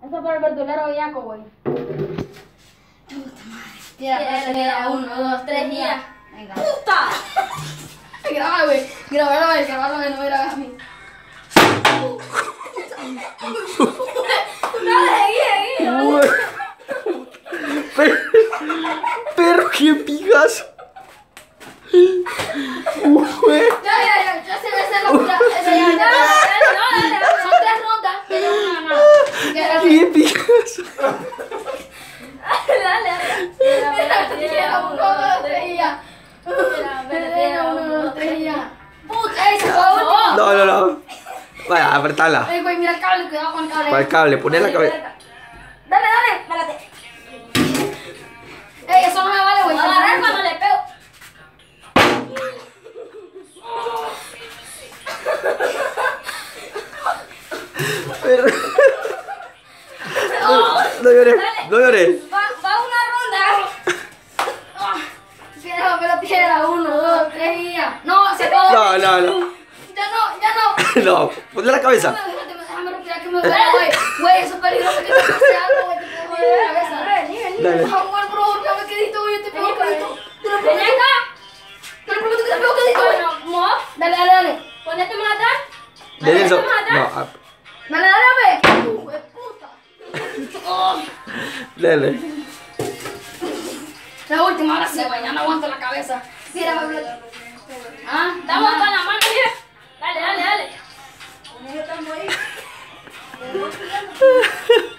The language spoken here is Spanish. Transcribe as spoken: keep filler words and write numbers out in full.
Eso por el verdulero Villaco, güey. Tira, tira, uno, dos, tres y ya. Venga. ¡Puta! Graba, güey. Grabalo, güey. Grabalo, güey. No me grabes a mí. Dale, seguí, seguí. Pero, pero qué pijazo. Güey. Ya, ya, ya. Ya se me hace la puta. Ya, ya, ya. Son tres rondas. Ya yo una ganada. Qué pijazo. Dale, dale. Tira, uno, dos, tres y ya. Tira, uno, dos, tres y ya. Puta, ey, se fue último. No, no, no. Vaya, apretala. Ey, güey, mira el cable. Cuidado con el cable. Para el cable, poné la cabeza. Dale, dale. Espérate. Ey, eso no me vale, güey. Voy a agarrar cuando le pego. Pero... No llores, no llores. Va, va una ronda. Tira, pero tira. Uno, dos, tres y ya. No, se acabó. No, no, no. Ya no, ya no. No, ponle la cabeza. Déjame, déjame respirar que me duele, güey. Güey, eso es peligroso que te pase algo, güey. Te puedo joder la cabeza. Dale. Por favor, bro, ya me quedito, güey. Yo te pego quedito. Te lo Ven prometo. acá. Te lo prometo que te pego quedito, güey. Bueno, Mo, Dale, dale, dale. ponete más atrás. Dale eso. Ponete más No, atrás. ah, Dale, dale, güey. Uh, güey, puta. Oh, dale. la última, ahora sí, güey. Ya no aguanto la cabeza. Mira, güey. Ah, Damos ah. con la mano, mira. Dale, dale, dale.